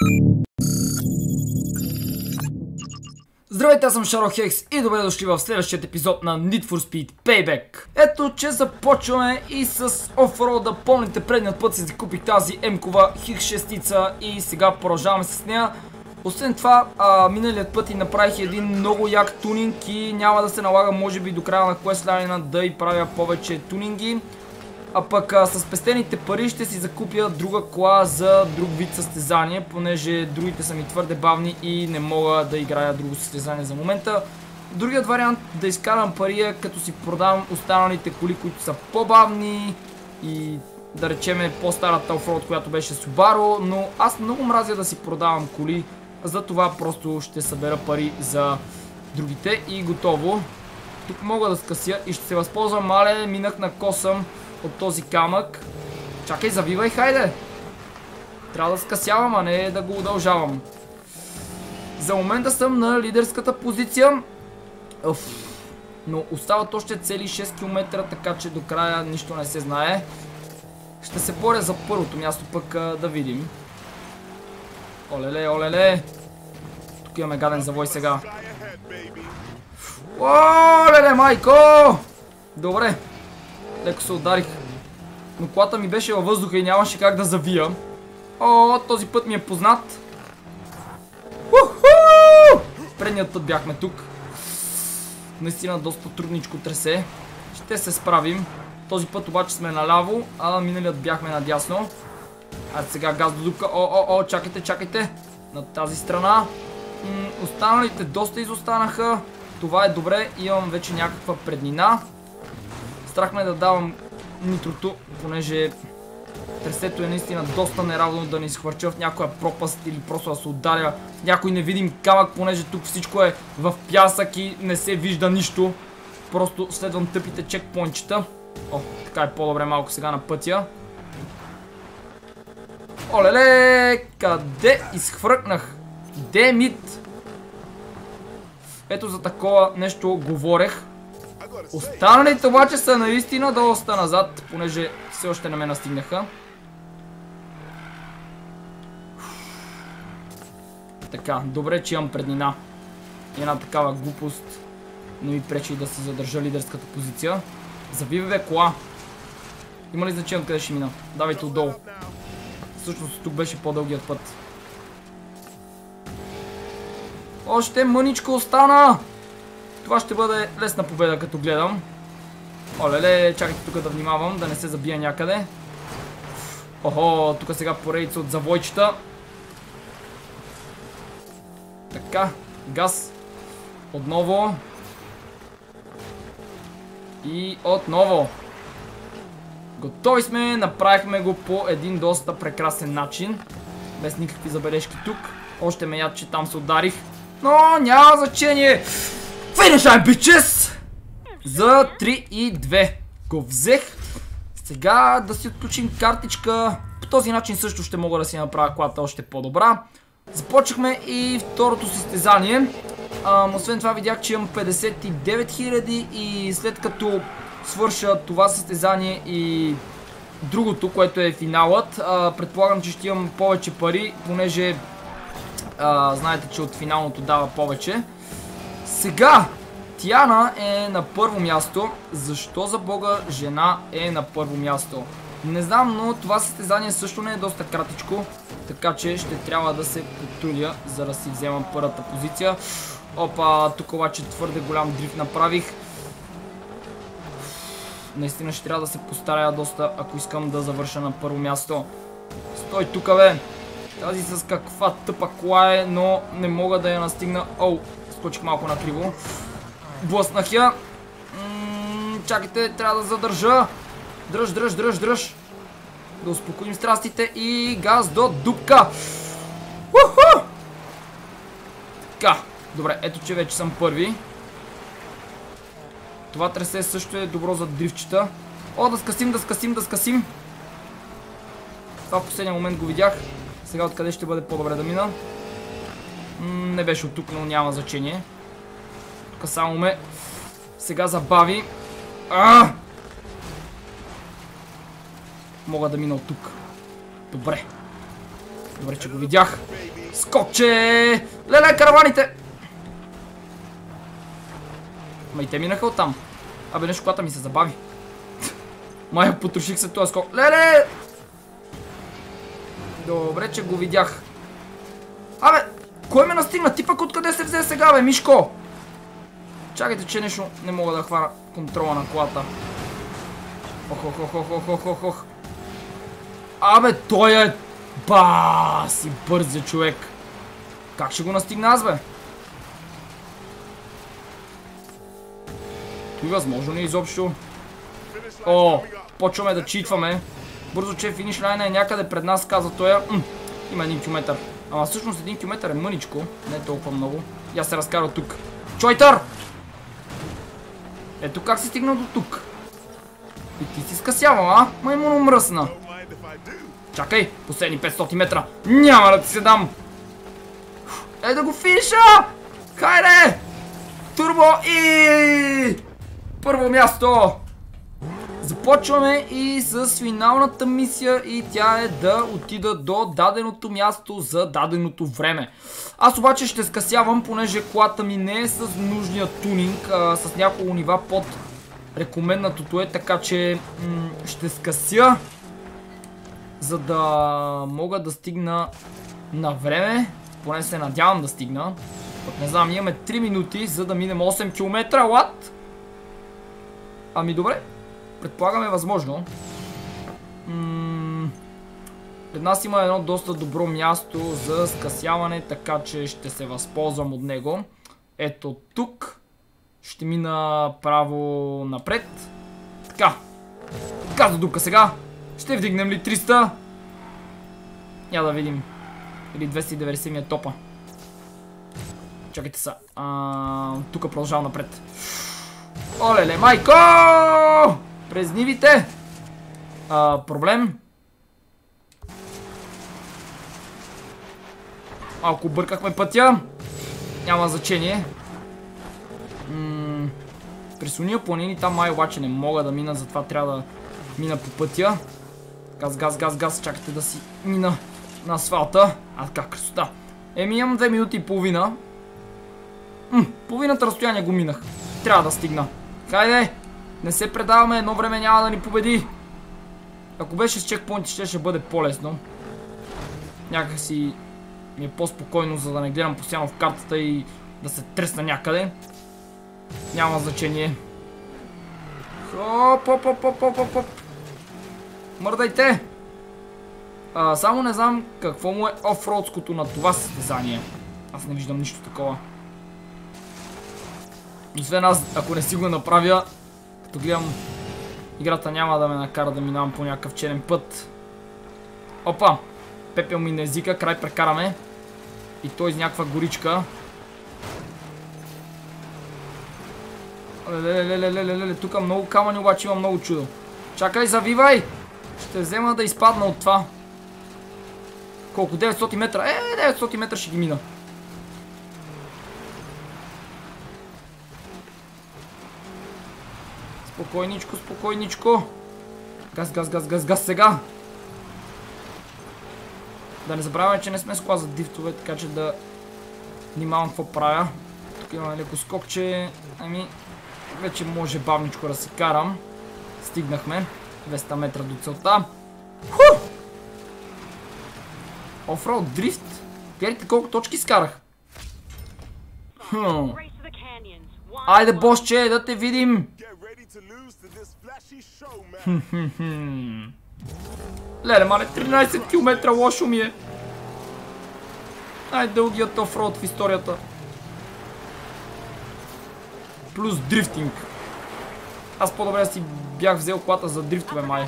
Здравейте, аз съм Шаро-Хекс и добре дошли в следващия епизод на Need for Speed Payback. Ето, че започваме и с офрода. Помните, предният път си закупих тази М-кова Хих-6 и сега продължаваме с нея. Освен това, миналият път и направих един много як тунинг и няма да се налага, може би, до края на Questline да и правя повече тунинги. А пък с пестените пари ще си закупя друга кола за друг вид състезание, понеже другите са ми твърде бавни и не мога да играя друго състезание за момента. Другият вариант да изкарам пари е като си продавам останалите коли, които са по-бавни и да речем по-старата офроуд, която беше Subaru, но аз много мразя да си продавам коли, затова просто ще събера пари за другите и готово. Тук мога да скъся и ще се възползвам, мале, минах на косъм от този камък. Чакай, завивай, хайде! Трябва да скъсявам, а не да го удължавам. За момента съм на лидерската позиция. Но остават още цели 6 км, така че до края нищо не се знае. Ще се боря за първото място, пък да видим. Олеле, олеле! Тук имаме гаден завой сега. Олеле, майко! Добре. Леко се ударих. Но колата ми беше във въздуха и нямаше как да завия. О, този път ми е познат. Уху! Предният път бяхме тук. Наистина доста трудничко тресе. Ще се справим. Този път обаче сме наляво, а миналият бяхме надясно. А сега газ до дупка. О, чакайте, чакайте. На тази страна. Останалите доста изостанаха. Това е добре. Имам вече някаква преднина. Страх ме да давам нитрото, понеже тресето е наистина доста неравно, да не изхвърча в някоя пропаст или просто да се ударя в някой невидим камък, понеже тук всичко е в пясък и не се вижда нищо. Просто следвам тъпите чекпоинтчета. О, така е по-добре малко сега на пътя. Олеле, къде изхвъркнах? Демит! Ето за такова нещо говорех. Останалите обаче са наистина доста назад, понеже все още не ме настигнаха. Така, добре, че имам преднина. Една такава глупост не ми пречи да се задържа лидерската позиция. Завивай, бе, кола. Има ли значение къде ще мина? Давайте отдолу. Всъщност тук беше по-дългият път. Още мъничко остана! Това ще бъде лесна победа, като гледам. Олеле, чакайте тук да внимавам, да не се забия някъде. Охо, тук сега поредица от завойчета. Така, газ. Отново. И отново. Готови сме, направихме го по един доста прекрасен начин. Без никакви забележки тук. Още ме яд, че там се ударих. Но няма значение. Finish time, bitches! За 3 и 2 го взех. Сега да си отключим картичка. По този начин също ще мога да си направя колата още по-добра. Започнахме и второто състезание. Освен това видях, че имам 59 000 и след като свърша това състезание и другото, което е финалът, предполагам, че ще имам повече пари, понеже знаете, че от финалното дава повече. Сега Тиана е на първо място. Защо за бога жена е на първо място? Не знам, но това състезание също не е доста кратичко, така че ще трябва да се потрудя, за да си вземам първата позиция. Опа, тук обаче твърде голям дрифт направих. Наистина ще трябва да се постарая доста, ако искам да завърша на първо място. Стой тук, бе! Тази с каква тъпа кола е, но не мога да я настигна. Оу, скочих малко накриво. Блъснах я. Чакайте, трябва да задържа. Дръж. Да успокоим страстите и газ до дупка. Уху! Така, добре, ето че вече съм първи. Това трасе също е добро за дрифчета. О, да скъсим. Това в последния момент го видях. Сега откъде ще бъде по-добре да мина? Не беше от тук, но няма значение. Тук само ме сега забави. Мога да мина от тук. Добре. Добре, че го видях. Скокче! Леле, караваните! Ма и те минаха оттам. Абе, нещо колата ми се забави. Май потроших се този скок. Леле! Добре, че го видях. Абе, кой ме настигна? Ти пък откъде се взе сега, бе, Мишко? Чакайте, че нещо не мога да хвана контрола на колата. Ох. Абе, той е... Ба, си бързе човек. Как ще го настигна аз, бе? Той възможно ли изобщо? О, почваме да читваме. Бързо, че финиш лайна е някъде пред нас, каза той. Има 1 км. Ама всъщност 1 км е мъничко. Не е толкова много. И аз се разкарва тук. Чойтър! Ето как си стигнал до тук. И ти си скъсявал, а? Маймуно мръсна. Чакай, последни 500 метра. Няма да ти се дам. Ей да го финиша! Хайде! Турбо и... Първо място! Започваме и с финалната мисия и тя е да отида до даденото място за даденото време. Аз обаче ще скъсявам, понеже колата ми не е с нужния тунинг, с няколко нива под рекомендното е, така че ще скъся, за да мога да стигна на време, поне се надявам да стигна. Пък не знам, имаме 3 минути, за да минем 8 км, what? Ами добре. Предполагаме възможно. Пред нас има едно доста добро място за скъсяване, така че ще се възползвам от него. Ето тук. Ще мина право напред. Така. Така за дупка сега. Ще вдигнем ли 300? Я да видим. Или 290 ми е топа. Чакайте са. Тук продължавам напред. Олеле, майко! През нивите. Проблем. Малко бъркахме пътя. Няма значение. През уния планини там май обаче не мога да мина, затова трябва да мина по пътя. Газ. Чакайте да си мина на асфалта. Така, красота. Имам 2 минути и половина. Половината разстояние го минах. Трябва да стигна. Хайде! Не се предаваме, едно време няма да ни победи. Ако беше с чекпоинти, ще бъде по-лесно. Някак си ми е по-спокойно, за да не гледам постоянно в картата и да се тресна някъде. Няма значение. Хоп. Мърдайте! Само не знам какво му е офроудското на това състезание. Аз не виждам нищо такова. Освен аз, ако не си го направя, като гледам, играта няма да ме накара да минавам по някакъв черен път. Опа! Пепел ми на езика, край прекараме. И той из някаква горичка. Леле, тук много камъни, обаче има много чудо. Чакай, завивай! Ще взема да изпадна от това. Колко? 900 метра? 900 метра ще ги мина. Спокойничко. Газ сега. Да не забравяме, че не сме с кола за дрифтове, така че да внимавам какво правя. Тук имаме леко скокче. Ами, вече може бавничко да се карам. Стигнахме 200 метра до целта. Офроуд дрифт. Гледайте колко точки скарах. Айде, босче, да те видим. Леле, мале, 13 км, лошо ми е. Най-дългият офроуд в историята. Плюс дрифтинг. Аз по-добре си бях взел колата за дрифтове, май.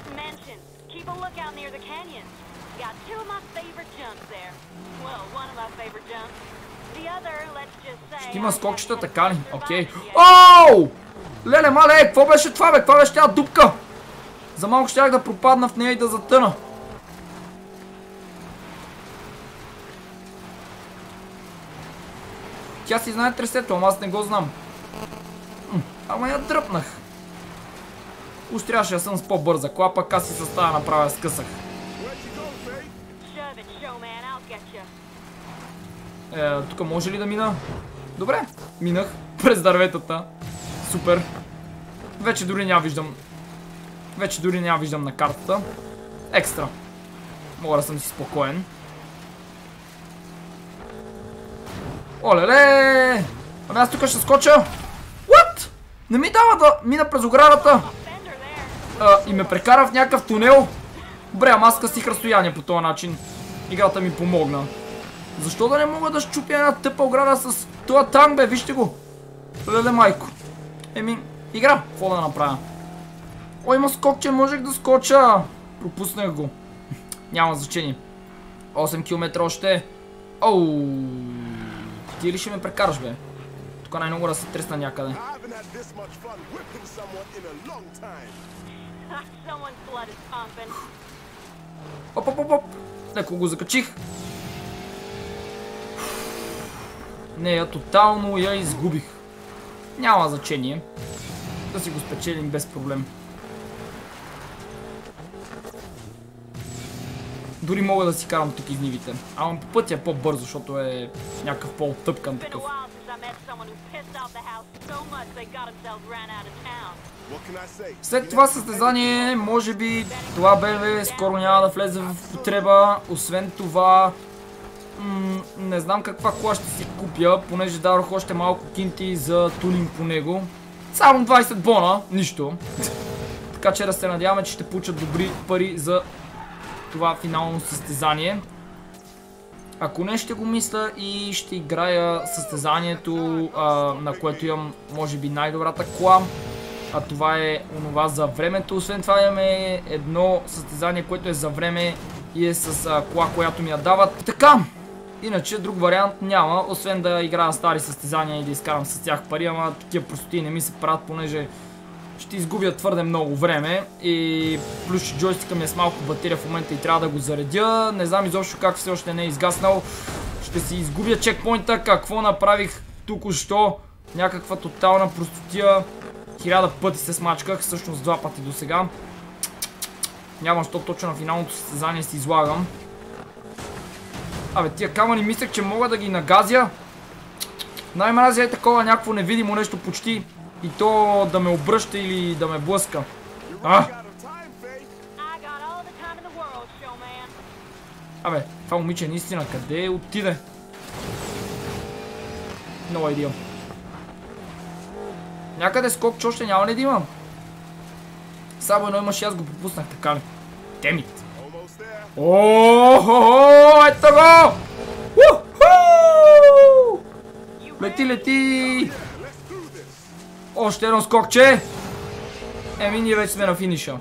Ще има скокчета, така ли? Окей. Оу! Леле, мале, какво беше това, бе? Каква беше тя дупка? За малко щях да пропадна в нея и да затъна. Тя си знае тресето, ама аз не го знам. Ама я дръпнах. Уж трябваше да съм с по-бърза кола, пък аз си състава направя скъсах. Тук може ли да мина? Добре, минах през дърветата. Супер. Вече дори няма виждам на картата. Екстра. Мога да съм си спокоен. Олеле! Ами аз тук ще скоча. What? Не ми дава да мина през оградата. И ме прекара в някакъв тунел. Добре, ама аз късих разстояние по този начин. Играта ми помогна. Защо да не мога да щупя една тъпа ограда с това танк, бе? Вижте го. Леле майко. Еми, игра. Какво да направя? О, има скокче, можех да скоча. Пропуснах го. Няма значение. 8 км още. Оу. Ти ли ще ме прекараш, бе? Тук най-много да се тресна някъде. Оп, оп, оп, оп. Леко го закачих. Не, я тотално я изгубих. Няма значение. Да си го спечелим без проблем. Дори мога да си карам тук изнивите. Ама по пътя е по-бързо, защото е някакъв по-тъпкан такъв. След това състезание, може би това БМВ скоро няма да влезе в употреба. Освен това, не знам каква кола ще си купя, понеже дадох още малко кинти за тунинг по него. Само 20 бона, нищо. Така че да се надяваме, че ще получат добри пари за това финално състезание. Ако не, ще го мисля и ще играя състезанието, на което имам може би най-добрата кола. А това е онова за времето. Освен това имаме едно състезание, което е за време и е с кола, която ми я дават. Така, иначе друг вариант няма, освен да играя стари състезания и да изкарам с тях пари, ама такива простоти не ми се правят, понеже ще изгубя твърде много време и плюс че джойстика ми е с малко батерия в момента и трябва да го заредя. Не знам изобщо как все още не е изгаснал. Ще си изгубя чекпоинта. Какво направих току-що? Някаква тотална простотия. 1000 пъти се смачках, всъщност 2 пъти до сега. Нямам що точно на финалното състезание си излагам. Абе, тия камъни мислех, че мога да ги нагазя. Най-мразя е такова някакво невидимо нещо почти. И то да ме обръща или да ме блъска. Абе, това момиче наистина къде отиде? Нова идея. Някъде скок, че още няма ли да имам? Само едно имаш и аз го пропуснах, така ли? Темит. О-хо-хо, ето го! Лети, лети! Още едно скокче! Еми, ние вече сме на финиша.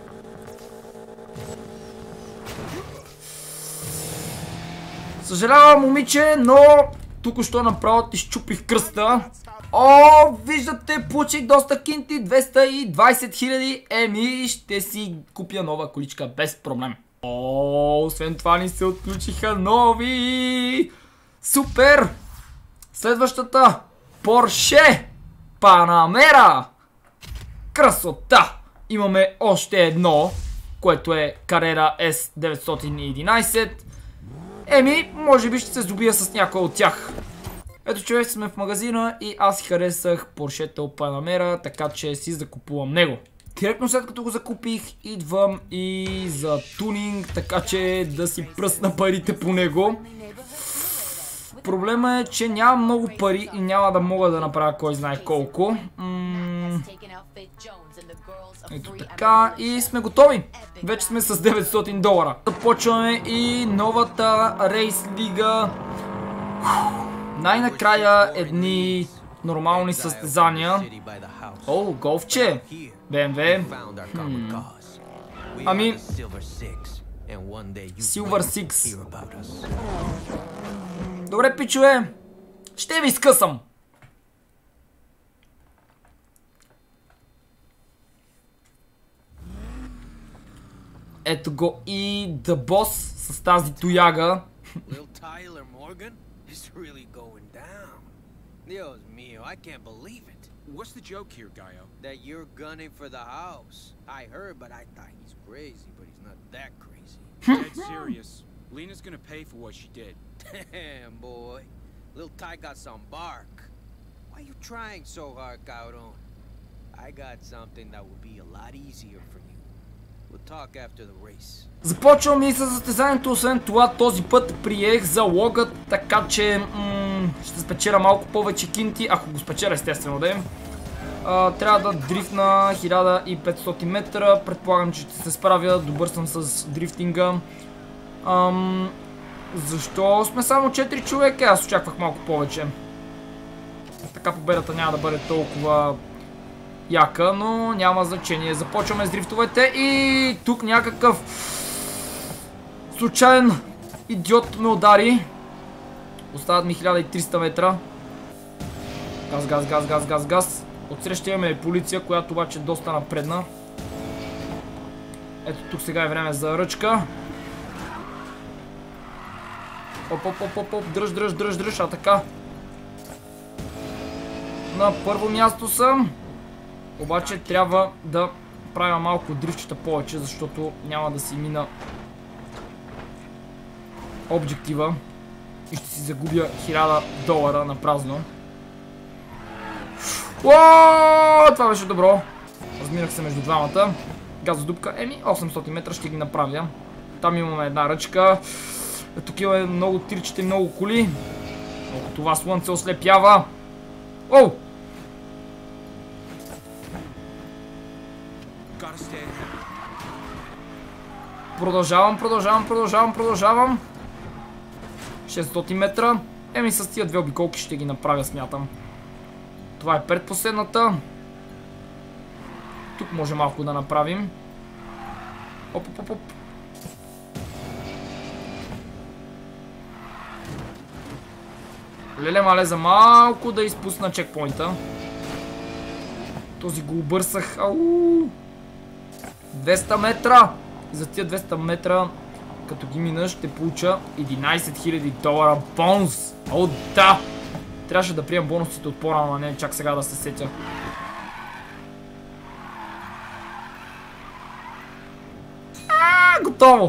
Съжалявам, момиче, но тук-що направо ти щупих кръста. О, виждате, получих доста кинти, 220 000. Еми, ще си купя нова количка без проблем. О, освен това ни се отключиха нови. Супер! Следващата Porsche Panamera. Красота! Имаме още едно, което е Carrera S911. Еми, може би ще се здобия с някой от тях. Ето, човек, сме в магазина и аз си харесах Porsche Panamera, така че си закупувам него. Директно след като го закупих, идвам и за тунинг, така че да си пръсна парите по него. Проблема е, че нямам много пари и няма да мога да направя кой знае колко. Ето така, и сме готови. Вече сме с $900. Започваме и новата рейс лига. Най-накрая едни нормални състезания. О, голфче! БМВ. Ами, Silver 6. Добре, пичове, ще ви скъсам. Ето го и The Boss с тази тояга. Dios mío, I can't believe it. What's the joke here, Gaio? That you're gunning for the house. I heard, but I thought he's crazy, but he's not that crazy. Dead serious. Lena's gonna pay for what she did. Damn, boy. Little Ty got some bark. Why you trying so hard, Caron? I got something that will be a lot easier for you. We'll talk after the race. Започвам и с състезанието, освен това този път приех залогът, така че ще спечеля малко повече кинти, ако го спечеля естествено да им. Трябва да дрифна 1500 метра, предполагам, че ще се справя, добър съм с дрифтинга. Защо сме само 4 човека? Аз очаквах малко повече. Така победата няма да бъде толкова яка, но няма значение. Започваме с дрифтовете и тук някакъв случайен идиот ме удари. Остават ми 1300 метра. Газ, газ, газ, газ, газ, газ. Отсреща имаме полиция, която обаче е доста напредна. Ето тук сега е време за ръчка. Оп, оп, оп, оп, оп, дръж, дръж, дръж, дръж, а така. На първо място съм. Обаче трябва да правя малко дрифчета повече, защото няма да си мина обектива и ще си загубя $1000 на празно. Уоо, това беше добро. Разминах се между двамата. Газодупка, 800 метра ще ги направя. Там имаме една ръчка. Тук имаме много тирчета и много коли. Това слънце ослепява. Оу! Продължавам. 600 метра. С тия две обиколки ще ги направя, смятам. Това е предпоследната. Тук може малко да направим. Оп, оп, оп, оп. Леле мале, за малко да изпусна чекпоинта. Този го обърсах. Ау! 200 метра! И за тия 200 метра, като ги мина, ще получа $11,000 бонус. О, да! Трябваше да прием бонусите от по-рано, а не чак сега да се сетя. Готово!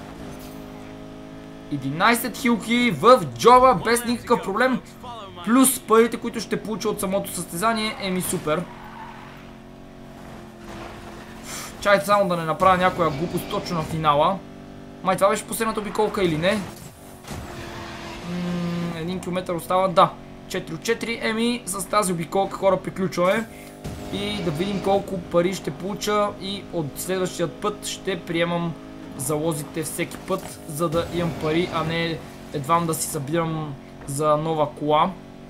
11 хилки в джоба без никакъв проблем. Плюс парите, които ще получа от самото състезание. Супер. Чакайте само да не направя някоя глупост точно на финала. Май това беше последната обиколка или не? 1 км остава, да. 4 от 4. С тази обиколка, хора, приключваме. И да видим колко пари ще получа. И от следващия път ще приемам залозите всеки път, за да имам пари, а не едвам да си събирам за нова кола.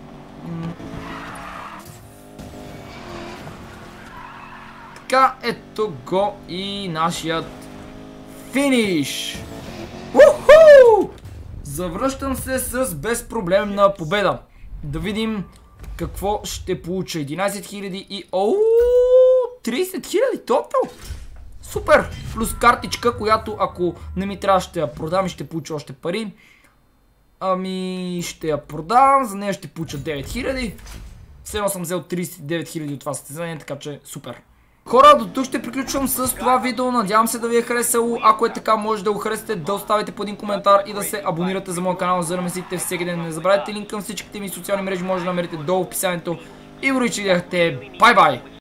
Така, ето го и нашият финиш! Уху! Завръщам се с безпроблемна победа. Да видим какво ще получа. 11 000 и... Оу! 30 000 тотал! Супер! Плюс картичка, която ако не ми трябва ще я продам и ще получа още пари. Ще я продам, за нея ще получа 9000. Все едно съм взел 39 000 от това състезание, така че супер. Хора, до тук ще приключвам с това видео, надявам се да ви е харесало. Ако е така, може да го харесате, да оставите по един коментар и да се абонирате за моя канал, за да ме следите всеки ден. Не забравяйте линк към всичките ми социални мрежи, може да намерите долу в описанието. И благодаря, че гледахте. Бай-бай!